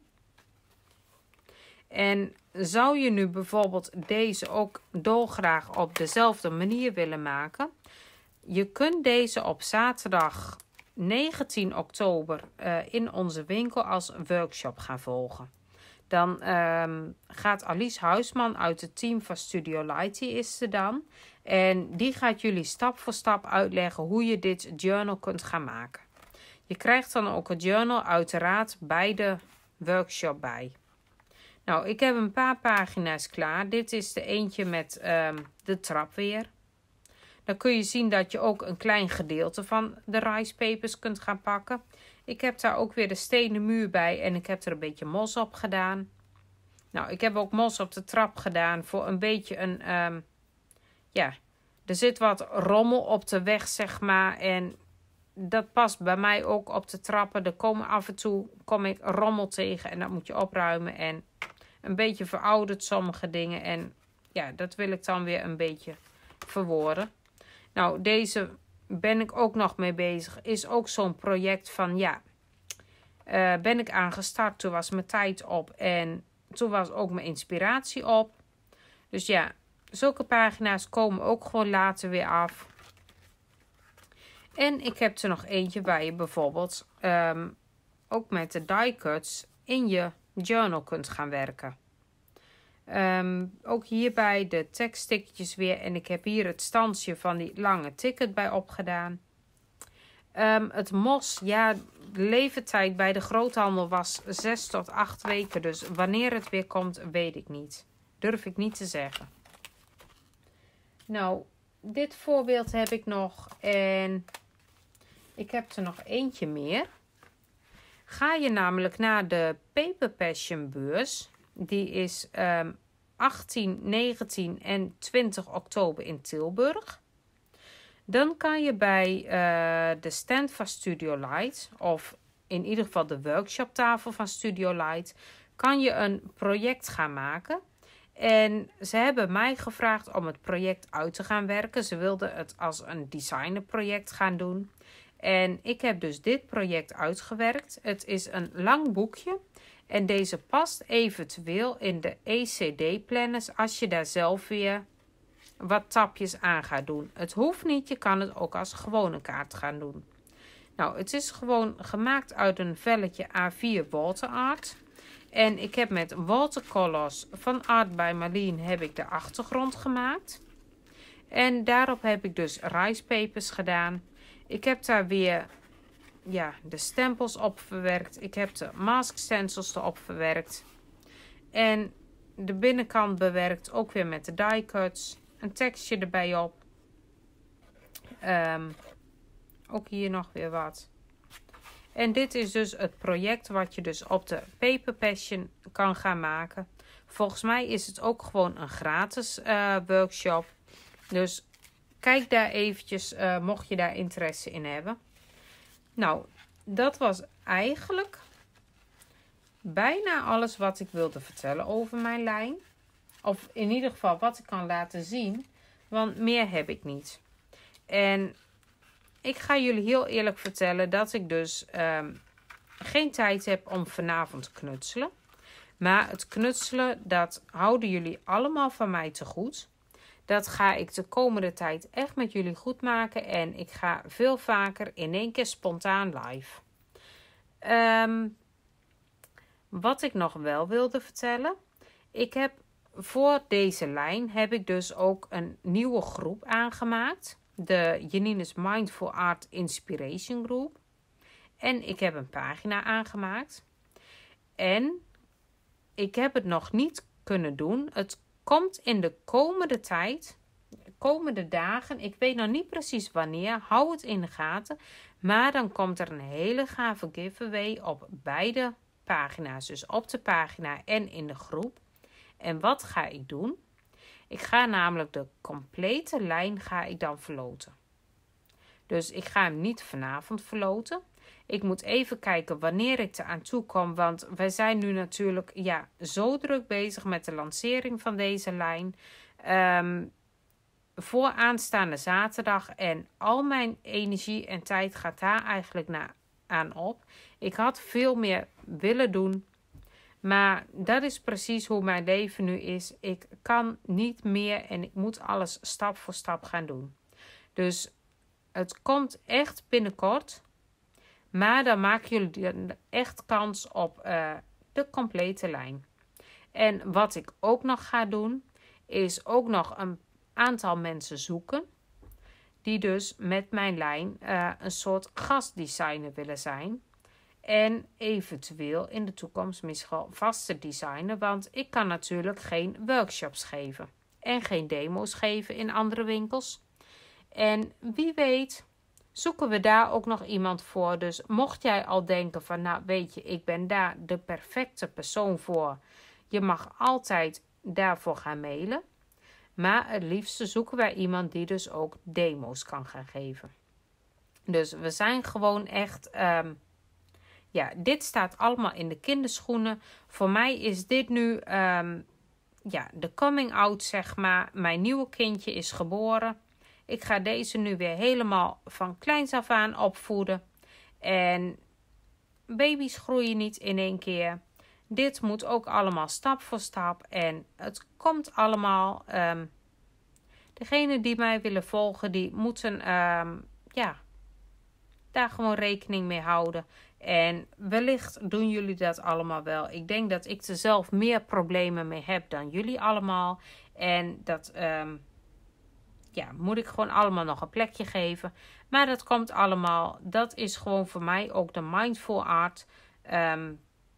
En zou je nu bijvoorbeeld deze ook dolgraag op dezelfde manier willen maken? Je kunt deze op zaterdag negentien oktober uh, in onze winkel als workshop gaan volgen. Dan um, gaat Alice Huisman uit het team van Studio Lighty is ze dan. En die gaat jullie stap voor stap uitleggen hoe je dit journal kunt gaan maken. Je krijgt dan ook het journal uiteraard bij de workshop bij. Nou, ik heb een paar pagina's klaar. Dit is de eentje met um, de trap weer. Dan kun je zien dat je ook een klein gedeelte van de ricepapers kunt gaan pakken. Ik heb daar ook weer de stenen muur bij en ik heb er een beetje mos op gedaan. Nou, ik heb ook mos op de trap gedaan voor een beetje een... Um, ja, er zit wat rommel op de weg, zeg maar. En dat past bij mij ook op de trappen. Er komen af en toe kom ik rommel tegen en dat moet je opruimen. En een beetje verouderd sommige dingen. En ja, dat wil ik dan weer een beetje verwoorden. Nou, deze ben ik ook nog mee bezig. Is ook zo'n project van, ja, uh, ben ik aangestart. Toen was mijn tijd op en toen was ook mijn inspiratie op. Dus ja, zulke pagina's komen ook gewoon later weer af. En ik heb er nog eentje waar je bijvoorbeeld um, ook met de die cuts in je journal kunt gaan werken. Um, ook hierbij de tekststickertjes weer. En ik heb hier het standje van die lange ticket bij opgedaan. Um, het mos, ja, de leeftijd bij de groothandel was zes tot acht weken. Dus wanneer het weer komt, weet ik niet. Durf ik niet te zeggen. Nou, dit voorbeeld heb ik nog. En ik heb er nog eentje meer. Ga je namelijk naar de Paper Passion beurs. Die is um, achttien, negentien en twintig oktober in Tilburg. Dan kan je bij uh, de stand van Studio Light, of in ieder geval de workshoptafel van Studio Light, kan je een project gaan maken. En ze hebben mij gevraagd om het project uit te gaan werken. Ze wilden het als een designerproject gaan doen. En ik heb dus dit project uitgewerkt. Het is een lang boekje. En deze past eventueel in de E C D-planners als je daar zelf weer wat tapjes aan gaat doen. Het hoeft niet, je kan het ook als gewone kaart gaan doen. Nou, het is gewoon gemaakt uit een velletje A vier water art. En ik heb met watercolors van Art by Marleen heb ik de achtergrond gemaakt. En daarop heb ik dus ricepapers gedaan. Ik heb daar weer ja, de stempels op verwerkt. Ik heb de mask stencils erop verwerkt. En de binnenkant bewerkt ook weer met de die cuts. Een tekstje erbij op. Um, ook hier nog weer wat. En dit is dus het project wat je dus op de Paper Passion kan gaan maken. Volgens mij is het ook gewoon een gratis uh, workshop. Dus kijk daar eventjes, uh, mocht je daar interesse in hebben. Nou, dat was eigenlijk bijna alles wat ik wilde vertellen over mijn lijn. Of in ieder geval wat ik kan laten zien. Want meer heb ik niet. En ik ga jullie heel eerlijk vertellen dat ik dus um, geen tijd heb om vanavond te knutselen. Maar het knutselen, dat houden jullie allemaal van mij te goed. Dat ga ik de komende tijd echt met jullie goed maken. En ik ga veel vaker in één keer spontaan live. Um, wat ik nog wel wilde vertellen. Ik heb voor deze lijn heb ik dus ook een nieuwe groep aangemaakt. de Janine's Mindful Art Inspiration Group. En ik heb een pagina aangemaakt. En ik heb het nog niet kunnen doen. Het komt in de komende tijd, de komende dagen. Ik weet nog niet precies wanneer. Hou het in de gaten. Maar dan komt er een hele gave giveaway op beide pagina's. Dus op de pagina en in de groep. En wat ga ik doen? Ik ga namelijk de complete lijn ga ik dan verloten. Dus ik ga hem niet vanavond verloten. Ik moet even kijken wanneer ik er aan toe kom. Want wij zijn nu natuurlijk ja, zo druk bezig met de lancering van deze lijn. Um, voor aanstaande zaterdag. En al mijn energie en tijd gaat daar eigenlijk na, aan op. Ik had veel meer willen doen. Maar dat is precies hoe mijn leven nu is. Ik kan niet meer en ik moet alles stap voor stap gaan doen. Dus het komt echt binnenkort. Maar dan maken jullie echt kans op uh, de complete lijn. En wat ik ook nog ga doen, is ook nog een aantal mensen zoeken. Die dus met mijn lijn uh, een soort gastdesigner willen zijn. En eventueel in de toekomst misschien wel vaste designer. Want ik kan natuurlijk geen workshops geven. En geen demo's geven in andere winkels. En wie weet zoeken we daar ook nog iemand voor. Dus mocht jij al denken van nou weet je, ik ben daar de perfecte persoon voor. Je mag altijd daarvoor gaan mailen. Maar het liefste zoeken wij iemand die dus ook demo's kan gaan geven. Dus we zijn gewoon echt... Um, ja, dit staat allemaal in de kinderschoenen. Voor mij is dit nu um, ja, de coming out, zeg maar. Mijn nieuwe kindje is geboren. Ik ga deze nu weer helemaal van kleins af aan opvoeden. En baby's groeien niet in één keer. Dit moet ook allemaal stap voor stap. En het komt allemaal. Um, degenen die mij willen volgen, die moeten um, ja, daar gewoon rekening mee houden. En wellicht doen jullie dat allemaal wel. Ik denk dat ik er zelf meer problemen mee heb dan jullie allemaal. En dat um, ja, moet ik gewoon allemaal nog een plekje geven. Maar dat komt allemaal. Dat is gewoon voor mij ook de mindful art. Um,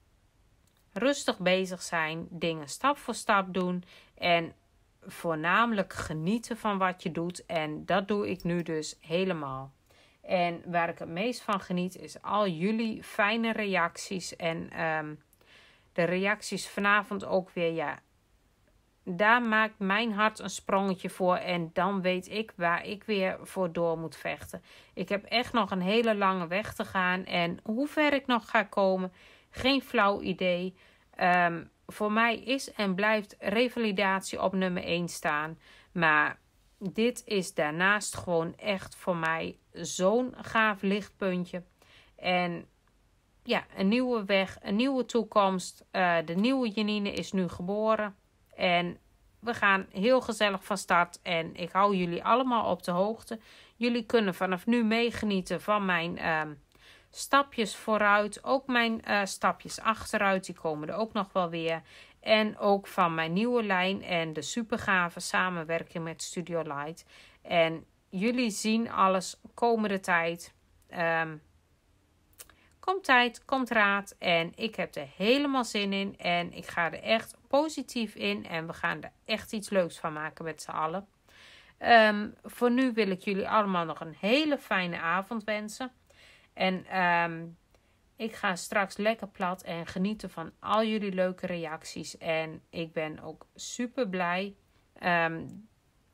rustig bezig zijn. Dingen stap voor stap doen. En voornamelijk genieten van wat je doet. En dat doe ik nu dus helemaal. En waar ik het meest van geniet is al jullie fijne reacties. En um, de reacties vanavond ook weer. Ja, daar maakt mijn hart een sprongetje voor. En dan weet ik waar ik weer voor door moet vechten. Ik heb echt nog een hele lange weg te gaan. En hoe ver ik nog ga komen, geen flauw idee. Um, voor mij is en blijft revalidatie op nummer één staan. Maar dit is daarnaast gewoon echt voor mij zo'n gaaf lichtpuntje. En ja, een nieuwe weg, een nieuwe toekomst. Uh, de nieuwe Janine is nu geboren. En we gaan heel gezellig van start. En ik hou jullie allemaal op de hoogte. Jullie kunnen vanaf nu meegenieten van mijn uh, stapjes vooruit. Ook mijn uh, stapjes achteruit. Die komen er ook nog wel weer. En ook van mijn nieuwe lijn en de supergave samenwerking met Studio Light. En jullie zien alles komende tijd. Um, komt tijd, komt raad. En ik heb er helemaal zin in. En ik ga er echt positief in. En we gaan er echt iets leuks van maken met z'n allen. Um, voor nu wil ik jullie allemaal nog een hele fijne avond wensen. En um, ik ga straks lekker plat en genieten van al jullie leuke reacties. En ik ben ook super blij um,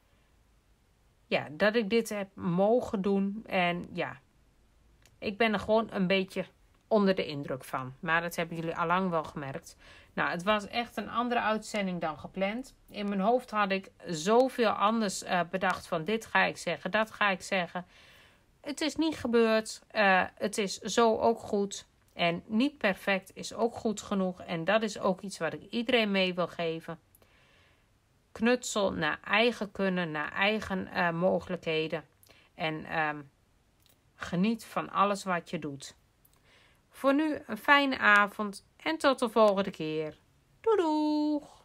ja, dat ik dit heb mogen doen. En ja, ik ben er gewoon een beetje onder de indruk van. Maar dat hebben jullie allang wel gemerkt. Nou, het was echt een andere uitzending dan gepland. In mijn hoofd had ik zoveel anders uh, bedacht van dit ga ik zeggen, dat ga ik zeggen. Het is niet gebeurd. Uh, het is zo ook goed. En niet perfect is ook goed genoeg. En dat is ook iets wat ik iedereen mee wil geven. Knutsel naar eigen kunnen, naar eigen uh, mogelijkheden. En um, geniet van alles wat je doet. Voor nu een fijne avond en tot de volgende keer. Doei doeg!